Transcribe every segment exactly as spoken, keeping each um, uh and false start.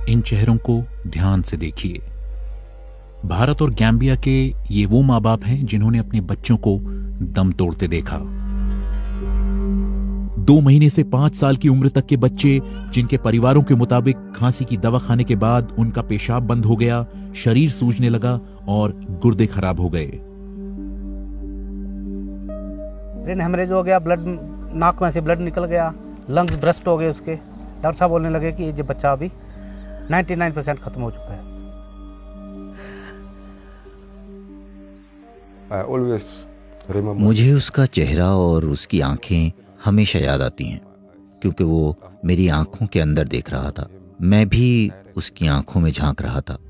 इन चेहरों को ध्यान से देखिए। भारत और गैम्बिया के ये वो माँ बाप हैं जिन्होंने अपने बच्चों को दम तोड़ते देखा। दो महीने से पांच साल की उम्र तक के बच्चे जिनके परिवारों के मुताबिक खांसी की दवा खाने के बाद उनका पेशाब बंद हो गया, शरीर सूजने लगा और गुर्दे खराब हो गए। ब्रेन हेमरेज हो गया, ब्लड नाक में से ब्लड निकल गया, लंग्स ब्रस्ट हो गए उसके। डॉक्टर साहब बोलने लगे कि ये बच्चा अभी निन्यानवे परसेंट खत्म हो चुका है। मुझे उसका चेहरा और उसकी आंखें हमेशा याद आती हैं, क्योंकि वो मेरी आंखों के अंदर देख रहा था। मैं भी उसकी आंखों में झांक रहा था।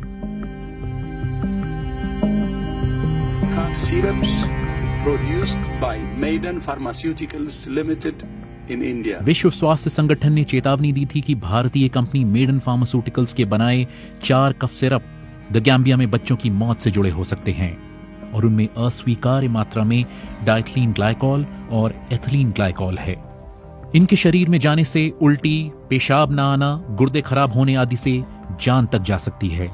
Syrups produced by Maiden Pharmaceuticals Limited in India. विश्व स्वास्थ्य संगठन ने चेतावनी दी थी कि भारतीय कंपनी मेडन फार्मास्यूटिकल्स के बनाए चार कफ सिरप द गैम्बिया में बच्चों की मौत से जुड़े हो सकते हैं और उनमें अस्वीकार्य मात्रा में डाइथिलीन ग्लाइकॉल और एथिलीन ग्लाइकॉल है। इनके शरीर में जाने से उल्टी, पेशाब ना आना, गुर्दे खराब होने आदि से जान तक जा सकती है।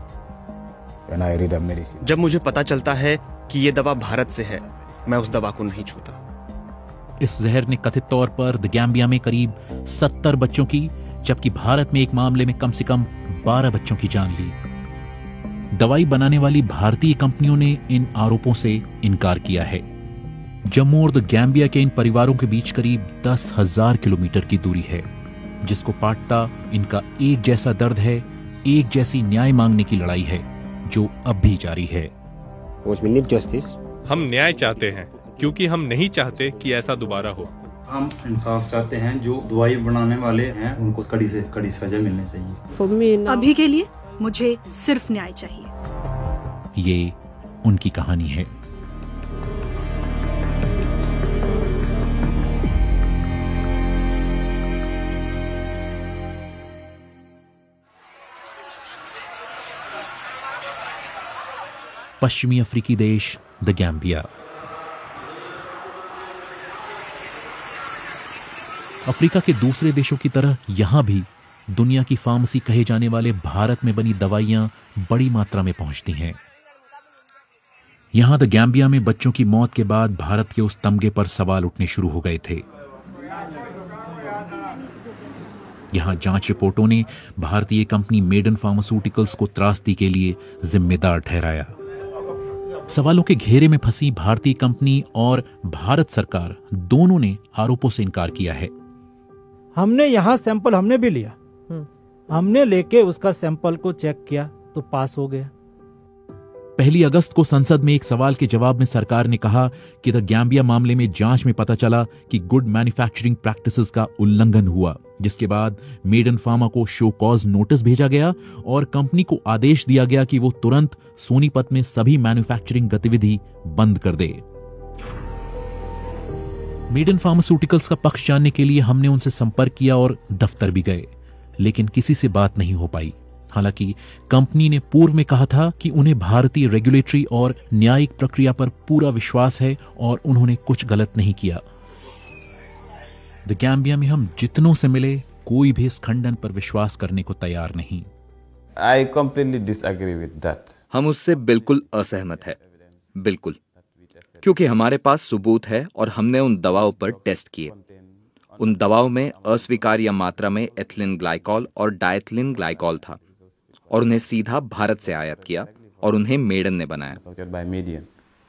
जब मुझे पता चलता है कि ये दवा भारत से है, मैं उस दवा को नहीं छूता। इस जहर ने कथित तौर पर द गैम्बिया में करीब सत्तर बच्चों की, जबकि भारत में एक मामले में कम से कम बारह बच्चों की जान ली। दवाई बनाने वाली भारतीय कंपनियों ने इन आरोपों से इनकार किया है। जम्मू और द गैम्बिया के इन परिवारों के बीच करीब दस हजार किलोमीटर की दूरी है, जिसको काटता इनका एक जैसा दर्द है, एक जैसी न्याय मांगने की लड़ाई है जो अब भी जारी है। हम न्याय चाहते हैं क्योंकि हम नहीं चाहते कि ऐसा दोबारा हो। हम इंसाफ चाहते हैं। जो दवाई बनाने वाले हैं उनको कड़ी से कड़ी सजा मिलनी चाहिए। अभी के लिए मुझे सिर्फ न्याय चाहिए। ये उनकी कहानी है। पश्चिमी अफ्रीकी देश द गैम्बिया। अफ्रीका के दूसरे देशों की तरह यहां भी दुनिया की फार्मेसी कहे जाने वाले भारत में बनी दवाइयां बड़ी मात्रा में पहुंचती हैं। यहां द गैम्बिया में बच्चों की मौत के बाद भारत के उस तमगे पर सवाल उठने शुरू हो गए थे। यहां जांच रिपोर्टों ने भारतीय कंपनी मेडन फार्मास्यूटिकल्स को त्रासदी के लिए जिम्मेदार ठहराया। सवालों के घेरे में फंसी भारतीय कंपनी और भारत सरकार दोनों ने आरोपों से इनकार किया है। हमने यहाँ सैंपल हमने भी लिया, हमने लेके उसका सैंपल को चेक किया तो पास हो गया। पहली अगस्त को संसद में एक सवाल के जवाब में सरकार ने कहा कि द गैम्बिया मामले में जांच में पता चला कि गुड मैन्युफैक्चरिंग प्रैक्टिसेस का उल्लंघन हुआ, जिसके बाद मेडन फार्मा को शो कॉज नोटिस भेजा गया और कंपनी को आदेश दिया गया कि वो तुरंत सोनीपत में सभी मैन्युफैक्चरिंग गतिविधि बंद कर दे। मेडन फार्मास्यूटिकल्स का पक्ष जानने के लिए हमने उनसे संपर्क किया और दफ्तर भी गए, लेकिन किसी से बात नहीं हो पाई। हालांकि कंपनी ने पूर्व में कहा था कि उन्हें भारतीय रेगुलेटरी और न्यायिक प्रक्रिया पर पूरा विश्वास है और उन्होंने कुछ गलत नहीं किया। द गैम्बिया में हम जितनों से मिले, कोई भी इस खंडन पर विश्वास करने को तैयार नहीं। I completely disagree with that. हम उससे बिल्कुल असहमत है, बिल्कुल, क्योंकि हमारे पास सबूत है और हमने उन दवाओं पर टेस्ट किए। उन दवाओं में अस्वीकार्य मात्रा में एथिलीन ग्लाइकॉल और डाइथिलीन ग्लाइकॉल था और उन्हें सीधा भारत से आयात किया और उन्हें मेडन ने बनाया।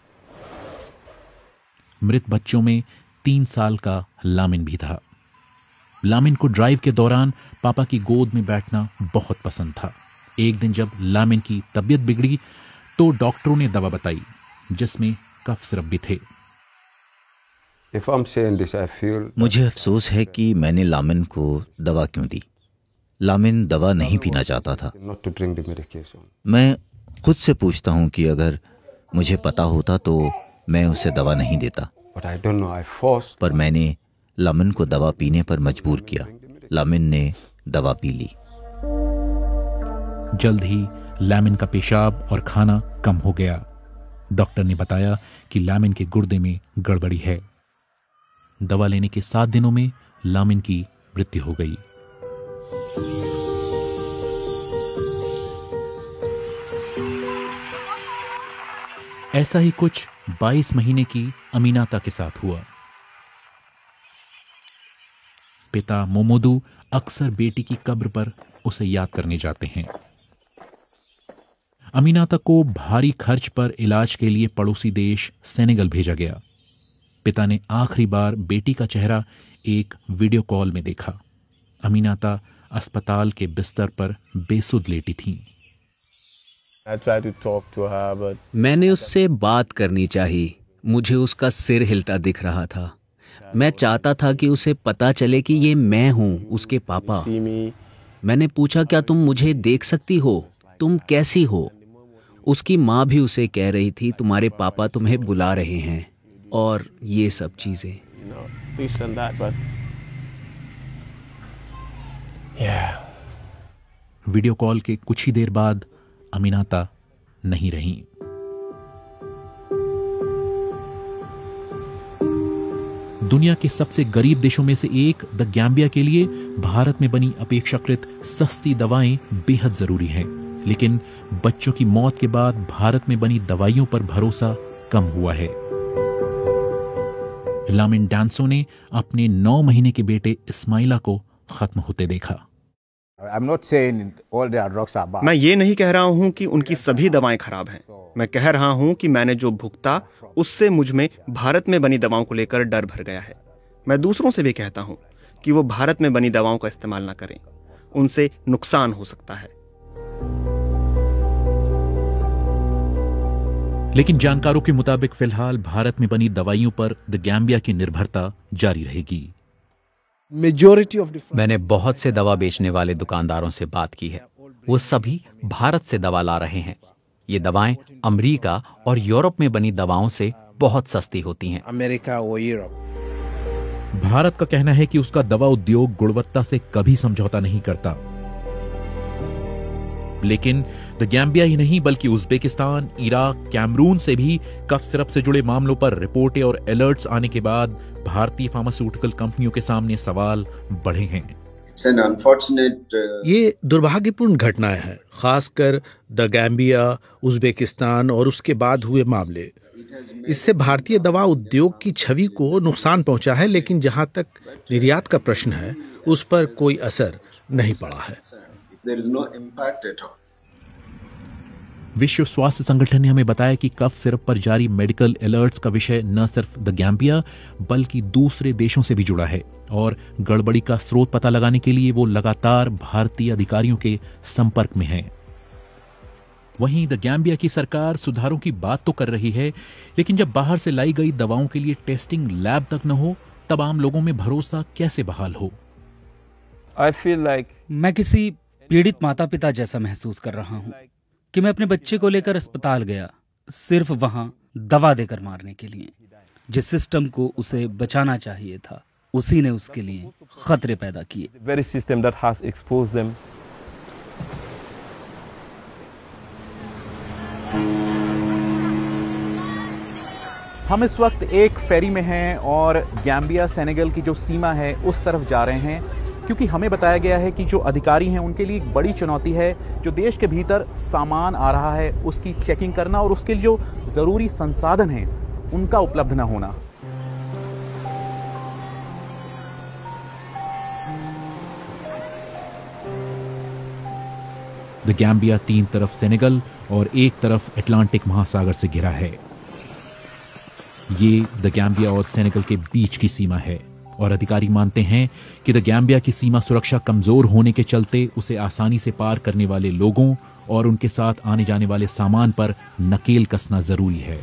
मृत बच्चों में तीन साल का लामिन भी था। लामिन को ड्राइव के दौरान पापा की गोद में बैठना बहुत पसंद था। एक दिन जब लामिन की तबीयत बिगड़ी तो डॉक्टरों ने दवा बताई जिसमें कफ सिरप भी थे। feel... मुझे अफसोस है कि मैंने लामिन को दवा क्यों दी। लामिन दवा नहीं पीना चाहता था। मैं खुद से पूछता हूं कि अगर मुझे पता होता तो मैं उसे दवा नहीं देता, पर मैंने लामिन को दवा पीने पर मजबूर किया। लामिन ने दवा पी ली। जल्द ही लामिन का पेशाब और खाना कम हो गया। डॉक्टर ने बताया कि लामिन के गुर्दे में गड़बड़ी है। दवा लेने के सात दिनों में लामिन की मृत्यु हो गई। ऐसा ही कुछ बाईस महीने की अमीनाता के साथ हुआ। पिता मोमोदू अक्सर बेटी की कब्र पर उसे याद करने जाते हैं। अमीनाता को भारी खर्च पर इलाज के लिए पड़ोसी देश सेनेगल भेजा गया। पिता ने आखिरी बार बेटी का चेहरा एक वीडियो कॉल में देखा। अमीनाता अस्पताल के बिस्तर पर बेसुध लेटी थीं। but... मैंने उससे बात करनी चाहिए। मुझे उसका सिर हिलता दिख रहा था। मैं चाहता था कि उसे पता चले कि ये मैं हूं, उसके पापा। मैंने पूछा, क्या तुम मुझे देख सकती हो? तुम कैसी हो? उसकी माँ भी उसे कह रही थी, तुम्हारे पापा तुम्हें बुला रहे हैं, और ये सब चीजें। वीडियो कॉल के कुछ ही देर बाद अमीनाता नहीं रहीं। दुनिया के सबसे गरीब देशों में से एक द गैम्बिया के लिए भारत में बनी अपेक्षाकृत सस्ती दवाएं बेहद जरूरी हैं, लेकिन बच्चों की मौत के बाद भारत में बनी दवाइयों पर भरोसा कम हुआ है। लामिन डांसो ने अपने नौ महीने के बेटे इस्माइला को खत्म होते देखा। मैं ये नहीं कह रहा हूं कि उनकी सभी दवाएं खराब हैं। मैं कह रहा हूं कि मैंने जो भुगता उससे मुझ में भारत में बनी दवाओं को लेकर डर भर गया है। मैं दूसरों से भी कहता हूं कि वो भारत में बनी दवाओं का इस्तेमाल ना करें, उनसे नुकसान हो सकता है। लेकिन जानकारों के मुताबिक फिलहाल भारत में बनी दवाइयों पर द गैम्बिया की निर्भरता जारी रहेगी। मैंने बहुत से दवा बेचने वाले दुकानदारों से बात की है। वो सभी भारत से दवा ला रहे हैं। ये दवाएं अमेरिका और यूरोप में बनी दवाओं से बहुत सस्ती होती हैं। अमेरिका और यूरोप। भारत का कहना है कि उसका दवा उद्योग गुणवत्ता से कभी समझौता नहीं करता, लेकिन द गैम्बिया ही नहीं बल्कि उज्बेकिस्तान, इराक, कैमरून से भी कफ सिरप से जुड़े मामलों पर रिपोर्टें और अलर्ट्स आने के बाद भारतीय फार्मास्यूटिकल कंपनियों के सामने सवाल बढ़े हैं। ये दुर्भाग्यपूर्ण घटनाएं हैं, खासकर द गैम्बिया, उज्बेकिस्तान और उसके बाद हुए मामले। इससे भारतीय दवा उद्योग की छवि को नुकसान पहुंचा है, लेकिन जहां तक निर्यात का प्रश्न है उस पर कोई असर नहीं पड़ा है। विश्व स्वास्थ्य संगठन ने हमें बताया कि कफ सिरप पर जारी मेडिकल अलर्ट्स का विषय न सिर्फ द गैम्बिया बल्कि दूसरे देशों से भी जुड़ा है, और गड़बड़ी का स्रोत पता लगाने के लिए वो लगातार भारतीय अधिकारियों के संपर्क में हैं। वहीं द गैम्बिया की सरकार सुधारों की बात तो कर रही है, लेकिन जब बाहर से लाई गई दवाओं के लिए टेस्टिंग लैब तक न हो, तब आम लोगों में भरोसा कैसे बहाल हो? I feel like... मैं किसी पीड़ित माता पिता जैसा महसूस कर रहा हूँ कि मैं अपने बच्चे को लेकर अस्पताल गया सिर्फ वहां दवा देकर मारने के लिए। जिस सिस्टम को उसे बचाना चाहिए था, उसी ने उसके लिए खतरे पैदा किए। very system that has exposed them. हम इस वक्त एक फेरी में हैं और गैम्बिया सेनेगल की जो सीमा है उस तरफ जा रहे हैं, क्योंकि हमें बताया गया है कि जो अधिकारी हैं उनके लिए एक बड़ी चुनौती है जो देश के भीतर सामान आ रहा है उसकी चेकिंग करना और उसके लिए जो जरूरी संसाधन हैं उनका उपलब्ध न होना। द गैम्बिया तीन तरफ सेनेगल और एक तरफ अटलांटिक महासागर से घिरा है। ये द गैम्बिया और सेनेगल के बीच की सीमा है, और अधिकारी मानते हैं कि द गैम्बिया की सीमा सुरक्षा कमजोर होने के चलते उसे आसानी से पार करने वाले लोगों और उनके साथ आने जाने वाले सामान पर नकेल कसना जरूरी है।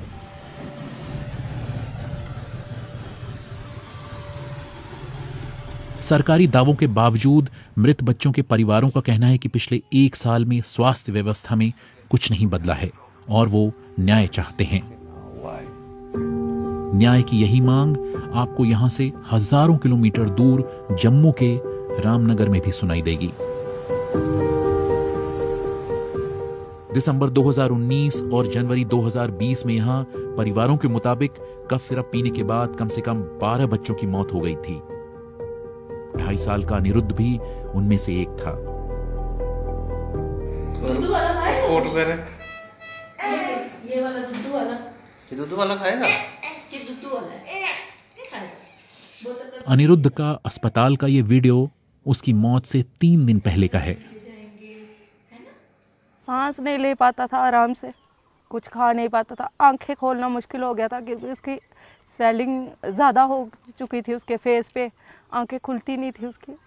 सरकारी दावों के बावजूद मृत बच्चों के परिवारों का कहना है कि पिछले एक साल में स्वास्थ्य व्यवस्था में कुछ नहीं बदला है और वो न्याय चाहते हैं। न्याय की यही मांग आपको यहां से हजारों किलोमीटर दूर जम्मू के रामनगर में भी सुनाई देगी। दिसंबर दो हज़ार उन्नीस और जनवरी दो हज़ार बीस में यहां परिवारों के मुताबिक कफ सिरप पीने के बाद कम से कम बारह बच्चों की मौत हो गई थी। ढाई साल का अनिरुद्ध भी उनमें से एक था। ये वाला दुद्धू वाला दूध वाला खाएगा? अनिरुद्ध का अस्पताल का ये वीडियो उसकी मौत से तीन दिन पहले का है। सांस नहीं ले पाता था आराम से, कुछ खा नहीं पाता था, आंखें खोलना मुश्किल हो गया था क्योंकि उसकी स्वेलिंग ज़्यादा हो चुकी थी उसके फेस पे, आंखें खुलती नहीं थी उसकी।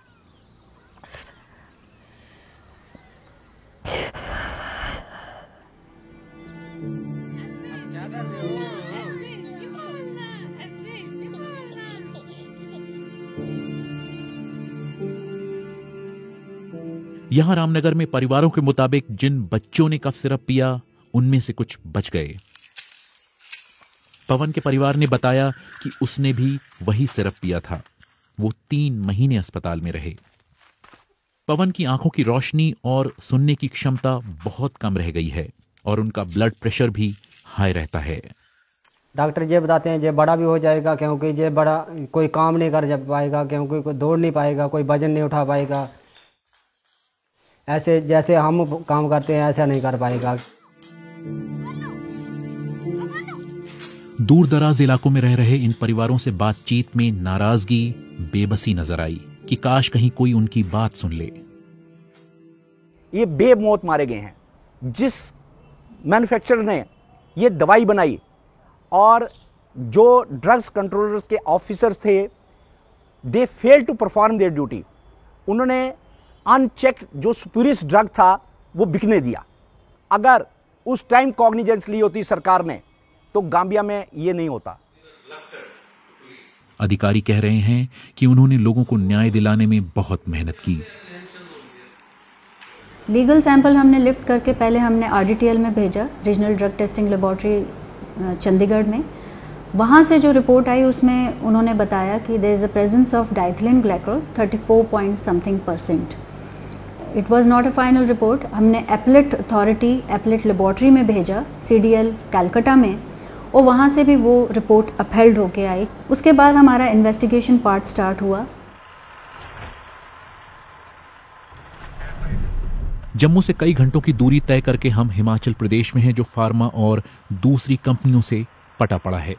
यहां रामनगर में परिवारों के मुताबिक जिन बच्चों ने कफ सिरप पिया उनमें से कुछ बच गए। पवन के परिवार ने बताया कि उसने भी वही सिरप पिया था। वो तीन महीने अस्पताल में रहे। पवन की आंखों की रोशनी और सुनने की क्षमता बहुत कम रह गई है और उनका ब्लड प्रेशर भी हाई रहता है। डॉक्टर ये बताते हैं ये बड़ा भी हो जाएगा क्योंकि ये बड़ा कोई काम नहीं कर पाएगा, क्योंकि कोई दौड़ नहीं पाएगा, कोई वजन नहीं उठा पाएगा, ऐसे जैसे हम काम करते हैं ऐसा नहीं कर पाएगा। दूर दराज इलाकों में रह रहे इन परिवारों से बातचीत में नाराजगी, बेबसी नजर आई कि काश कहीं कोई उनकी बात सुन ले। ये बेमौत मारे गए हैं। जिस मैन्युफैक्चरर ने ये दवाई बनाई और जो ड्रग्स कंट्रोलर्स के ऑफिसर्स थे, they fail to perform their duty. उन्होंने अनचेक्ड जो स्पूरियस ड्रग था वो बिकने दिया। अगर उस टाइम कॉग्निजेंस ली होती सरकार ने तो गांबिया में ये नहीं होता। अधिकारी कह रहे हैं कि उन्होंने लोगों को न्याय दिलाने में बहुत मेहनत की। लीगल सैंपल हमने लिफ्ट करके पहले हमने आरडीटीएल में भेजा, regional drug testing laboratory Chandigarh में। वहाँ से जो रिपोर्ट आई उसमें उन्होंने बताया कि there is a presence of diethylene glycol thirty four point something percent. It was not a final report. हमने एपलेट अथॉरिटी एपलेट लेबोरेटरी में भेजा, सीडीएल कलकत्ता में, और वहाँ से भी वो रिपोर्ट अपहेल्ड होके आई। उसके बाद हमारा इन्वेस्टिगेशन पार्ट स्टार्ट हुआ। जम्मू से कई घंटों की दूरी तय करके हम हिमाचल प्रदेश में हैं, जो फार्मा और दूसरी कंपनियों से पटा पड़ा है।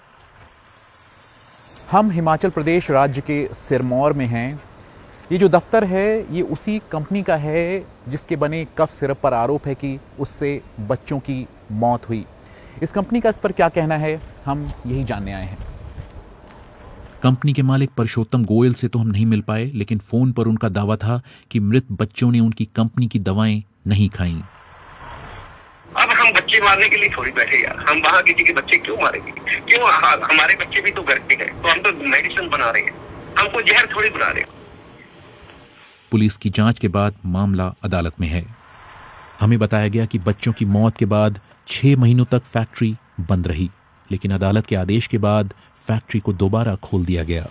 हम हिमाचल प्रदेश राज्य के सिरमौर में हैं। ये जो दफ्तर है ये उसी कंपनी का है जिसके बने कफ सिरप पर आरोप है कि उससे बच्चों की मौत हुई। इस कंपनी का इस पर क्या कहना है, हम यही जानने आए हैं। कंपनी के मालिक परशोत्तम गोयल से तो हम नहीं मिल पाए, लेकिन फोन पर उनका दावा था कि मृत बच्चों ने उनकी कंपनी की दवाएं नहीं खाई। अब हम बच्चे मारने के लिए थोड़ी बैठे यार, हम वहाँ किसी के बच्चे क्यों मारेंगे? क्यों? हमारे बच्चे भी तो घर के हैं, तो हम तो मेडिसिन बना रहे हैं, हमको जहर थोड़ी बना रहे हैं। पुलिस की जांच के बाद मामला अदालत में है। हमें बताया गया कि बच्चों की मौत के बाद छह महीनों तक फैक्ट्री बंद रही, लेकिन अदालत के आदेश के बाद फैक्ट्री को दोबारा खोल दिया गया।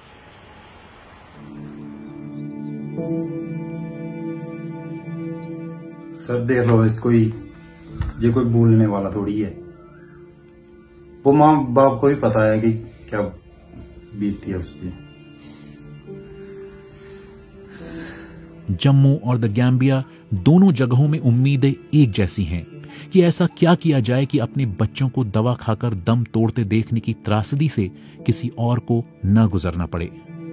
सर देख लो, इसको ही ये कोई बोलने वाला थोड़ी है। वो माँ बाप को भी पता है कि क्या बीतती है उस पर। जम्मू और द गैम्बिया दोनों जगहों में उम्मीदें एक जैसी हैं कि ऐसा क्या किया जाए कि अपने बच्चों को दवा खाकर दम तोड़ते देखने की त्रासदी से किसी और को न गुजरना पड़े।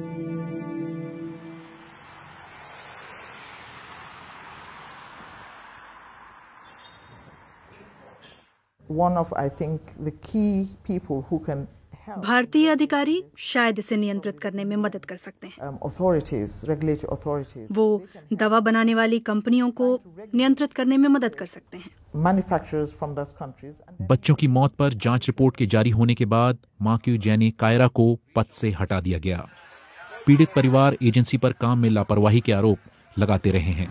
One of, I think, the key people who can help. भारतीय अधिकारी शायद इसे नियंत्रित करने में मदद कर सकते हैं। Um, authorities, regulatory authorities. वो दवा बनाने वाली कंपनियों को नियंत्रित करने में मदद कर सकते हैं। Manufacturers from those countries. बच्चों की मौत पर जांच रिपोर्ट के जारी होने के बाद माक्यू जैनी कायरा को पद से हटा दिया गया। पीड़ित परिवार एजेंसी पर काम में लापरवाही के आरोप लगाते रहे हैं।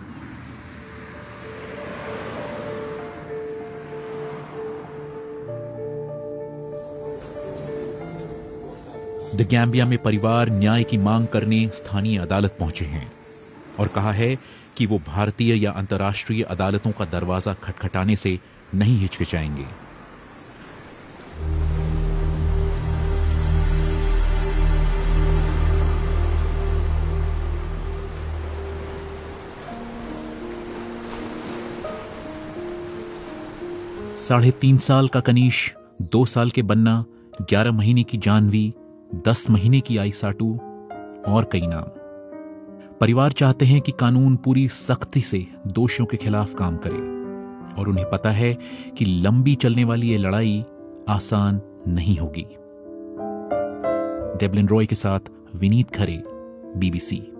द गैम्बिया में परिवार न्याय की मांग करने स्थानीय अदालत पहुंचे हैं और कहा है कि वो भारतीय या अंतर्राष्ट्रीय अदालतों का दरवाजा खटखटाने से नहीं हिचकिचाएंगे। साढ़े तीन साल का कनीश दो साल के बन्ना, ग्यारह महीने की जानवी, दस महीने की आईसाटू और कई नाम। परिवार चाहते हैं कि कानून पूरी सख्ती से दोषियों के खिलाफ काम करे और उन्हें पता है कि लंबी चलने वाली ये लड़ाई आसान नहीं होगी। डेवलिन रॉय के साथ विनीत खरे, बीबीसी।